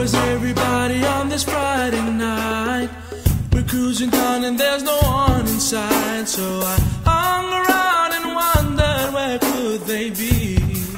Where's everybody on this Friday night? We're cruising down and there's no one inside. So I hung around and wondered where could they be.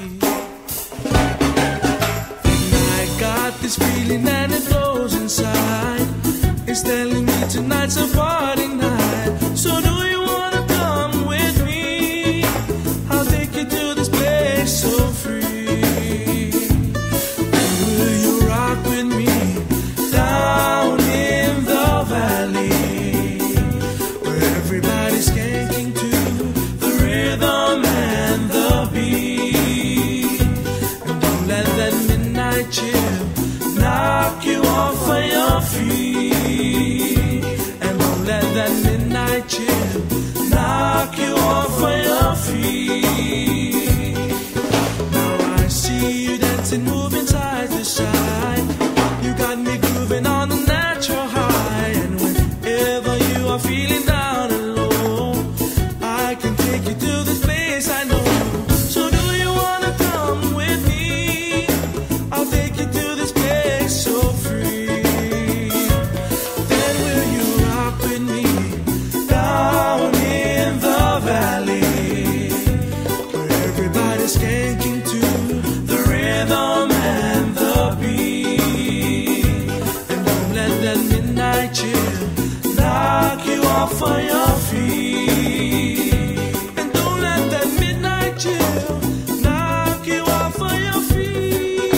Then I got this feeling and it flows inside. It's telling me tonight's a party night. So do you wanna come with me? I'll take you to this place so free. And will you rock with me down in the valley, where everybody's skanking to the rhythm and the beat? And don't let that midnight chill knock you off of your feet. And don't let that midnight chill knock you off of your feet. Now I see you dancing, moving side to side. You got me grooving on a natural high. And whenever you are feeling down and low, I can take you to this place I know. So do you wanna come with me? I'll take you to this place so free. Then will you rock with me down in the valley, where everybody's skanking to the rhythm and the beat? And don't let that midnight chill knock you off of your feet. And don't let that midnight chill knock you off of your feet.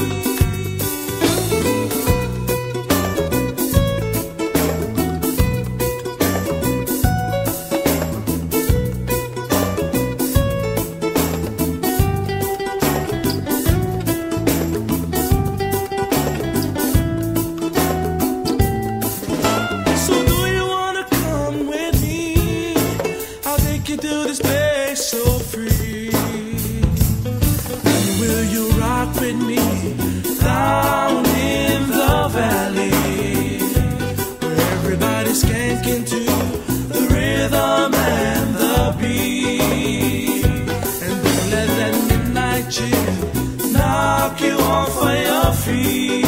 So do you wanna come with me? I'll take you to this place so free. And will you rock with me down in the valley, where everybody's skanking to the rhythm and the beat? And don't let that midnight chill knock you off of your feet.